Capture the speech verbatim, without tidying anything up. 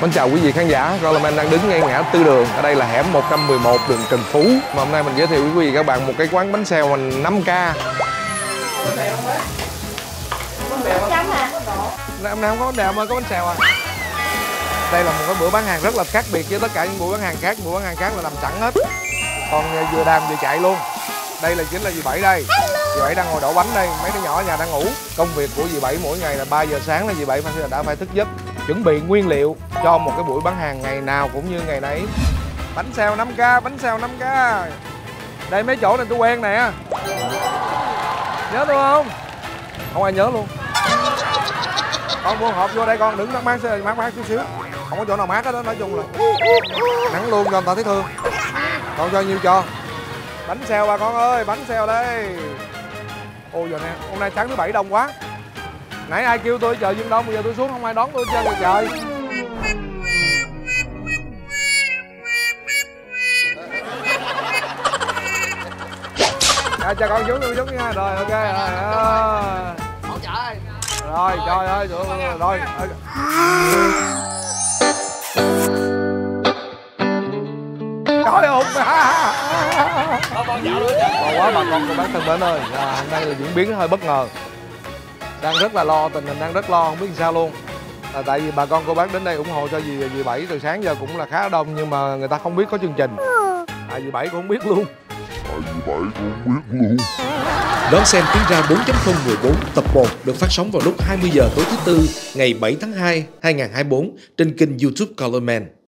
Mến chào quý vị khán giả, Coleman đang đứng ngay ngã tư đường. Ở đây là hẻm một trăm mười một đường Trần Phú. Mà hôm nay mình giới thiệu với quý vị các bạn một cái quán bánh xèo mình năm K. Hôm nay không có bánh bèo mà có bánh xèo à. Đây là một cái bữa bán hàng rất là khác biệt với tất cả những buổi bán hàng khác. Buổi bán hàng khác là nằm sẵn hết. Còn vừa đàm vừa chạy luôn. Đây là chính là dì Bảy đây. Dì Bảy đang ngồi đổ bánh đây, mấy đứa nhỏ ở nhà đang ngủ. Công việc của dì Bảy mỗi ngày là ba giờ sáng là dì Bảy phải đã phải thức giấc, chuẩn bị nguyên liệu cho một cái buổi bán hàng ngày nào cũng như ngày nấy. Bánh xèo năm K, bánh xèo năm K. Đây mấy chỗ này tôi quen nè. Nhớ tôi không? Không ai nhớ luôn. Con mua hộp vô đây con, đừng mát mát mát mát chút xíu. Không có chỗ nào mát hết đó, nói chung là nắng luôn cho người ta thấy thương. Con cho nhiêu cho? Bánh xèo bà con ơi, bánh xèo đây. Ôi giờ nè, hôm nay sáng thứ Bảy đông quá. Nãy ai kêu tôi chờ Dương Đông, bây giờ tôi xuống không ai đón tôi chơi vậy trời. À, cho con xuống tôi xuống nha. Rồi ok rồi. Hỗ trợ ơi. Rồi trời ơi, rồi. rồi. Trời ơi. Bò quá bà con cô bác thân mến ơi. À, hôm nay là diễn biến hơi bất ngờ. Đang rất là lo, tình hình đang rất lo, không biết làm sao luôn. À, tại vì bà con cô bác đến đây ủng hộ cho dì dì Bảy từ sáng giờ cũng là khá đông, nhưng mà người ta không biết có chương trình. À, dì Bảy cũng không biết luôn. À, dì Bảy cũng không biết luôn. Đón xem Tiếng Ra bốn chấm không mười bốn tập một được phát sóng vào lúc hai mươi giờ tối thứ Tư ngày bảy tháng hai hai nghìn không trăm hai mươi tư trên kênh YouTube Coleman.